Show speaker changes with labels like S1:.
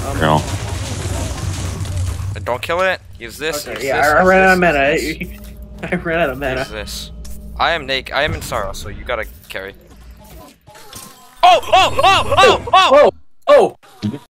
S1: No.
S2: Don't kill it. Use this.
S3: Okay,
S2: use
S3: yeah,
S2: this,
S3: I ran out of
S2: use
S3: mana.
S2: this.
S3: I ran out of mana.
S2: Use this. I am Nake. I am in sorrow, so you gotta carry. Oh! Oh! Oh! Oh! Oh!
S3: Oh! Oh!